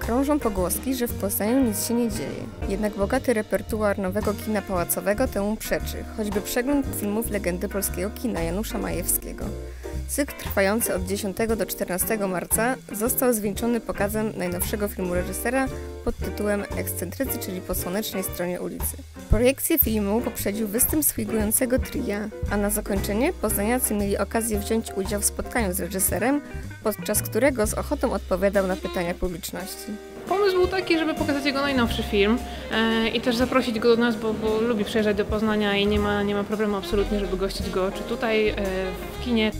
Krążą pogłoski, że w Poznaniu nic się nie dzieje. Jednak bogaty repertuar nowego kina pałacowego temu przeczy, choćby przegląd filmów legendy polskiego kina Janusza Majewskiego. Cykl trwający od 10 do 14 marca został zwieńczony pokazem najnowszego filmu reżysera pod tytułem Ekscentrycy, czyli po słonecznej stronie ulicy. Projekcję filmu poprzedził występ swigującego tria, a na zakończenie poznaniacy mieli okazję wziąć udział w spotkaniu z reżyserem, podczas którego z ochotą odpowiadał na pytania publiczności. Pomysł był taki, żeby pokazać jego najnowszy film i też zaprosić go do nas, bo lubi przyjeżdżać do Poznania i nie ma problemu absolutnie, żeby gościć go czy tutaj w kinie.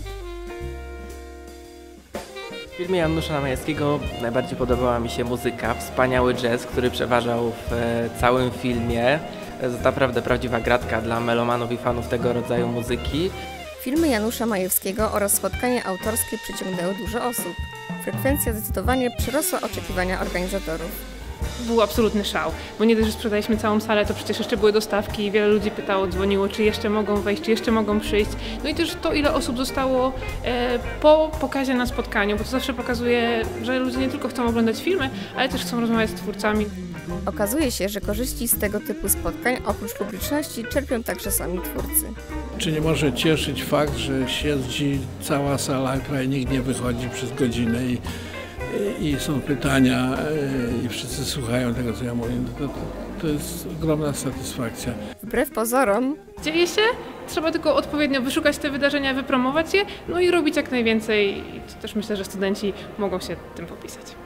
W filmie Janusza Majewskiego najbardziej podobała mi się muzyka, wspaniały jazz, który przeważał w całym filmie. To naprawdę prawdziwa gratka dla melomanów i fanów tego rodzaju muzyki. Filmy Janusza Majewskiego oraz spotkanie autorskie przyciągnęły dużo osób. Frekwencja zdecydowanie przerosła oczekiwania organizatorów. Był absolutny szał, bo nie dość, że sprzedaliśmy całą salę, to przecież jeszcze były dostawki i wiele ludzi pytało, dzwoniło, czy jeszcze mogą wejść, czy jeszcze mogą przyjść. No i też to, ile osób zostało po pokazie na spotkaniu, bo to zawsze pokazuje, że ludzie nie tylko chcą oglądać filmy, ale też chcą rozmawiać z twórcami. Okazuje się, że korzyści z tego typu spotkań oprócz publiczności czerpią także sami twórcy. Czy nie może cieszyć fakt, że siedzi cała sala, prawie nikt nie wychodzi przez godzinę i są pytania i wszyscy słuchają tego, co ja mówię. To jest ogromna satysfakcja. Wbrew pozorom Dzieje się, trzeba tylko odpowiednio wyszukać te wydarzenia, wypromować je, no i robić jak najwięcej. I też myślę, że studenci mogą się tym popisać.